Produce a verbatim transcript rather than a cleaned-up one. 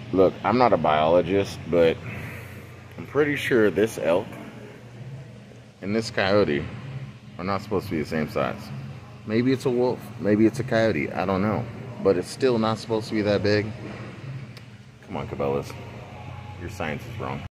Look, I'm not a biologist, but I'm pretty sure this elk and this coyote are not supposed to be the same size. Maybe it's a wolf, maybe it's a coyote, I don't know. But it's still not supposed to be that big. Come on, Cabela's. Your science is wrong.